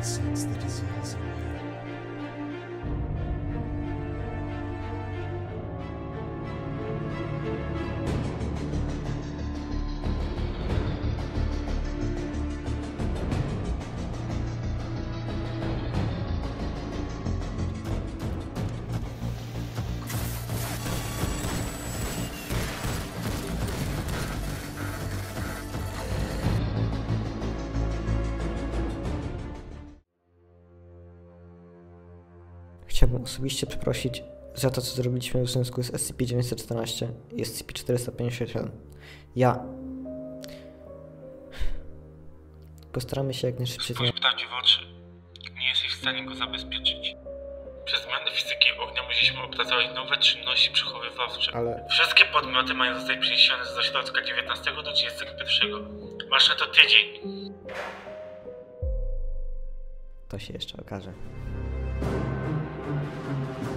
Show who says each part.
Speaker 1: sense the disease.
Speaker 2: Chciałbym osobiście przeprosić za to, co zrobiliśmy w związku z SCP-914 i SCP-451. Postaramy się jak najszybciej...
Speaker 3: Spójrz prawdzie w oczy. Nie jesteś w stanie go zabezpieczyć. Przez zmiany fizyki ognia musieliśmy opracować nowe czynności przechowywawcze.
Speaker 2: Ale...
Speaker 3: Wszystkie podmioty mają zostać przeniesione z ośrodka 19 do 31. Masz na to tydzień.
Speaker 2: To się jeszcze okaże.